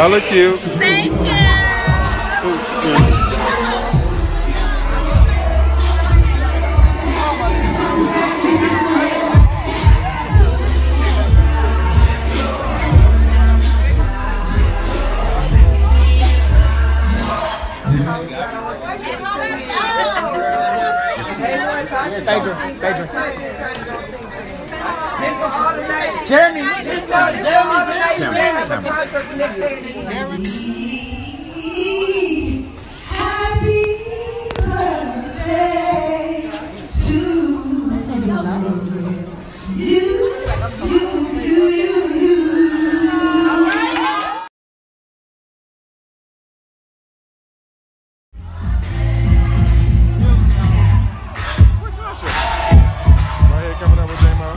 Y'all look cute. Thank you. Jeremy, Happy birthday to you. Right here coming up with J-Mo.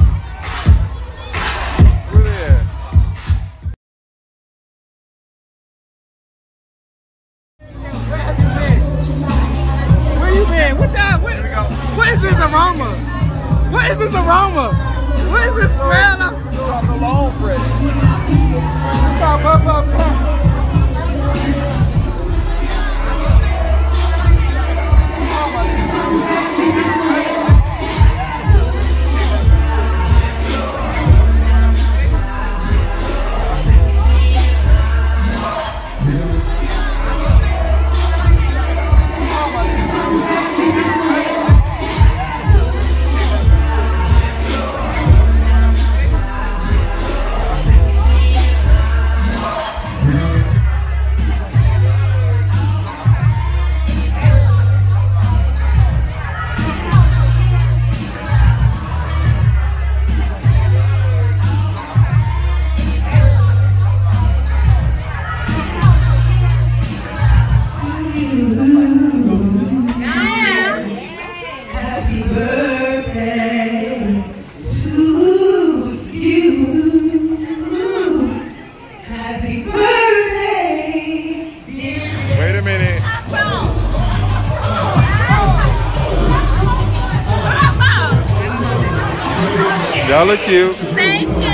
Where they at? where you been? What is this aroma? What is this aroma? What is this smell? The long bread. Wait a minute. Y'all look cute. Thank you.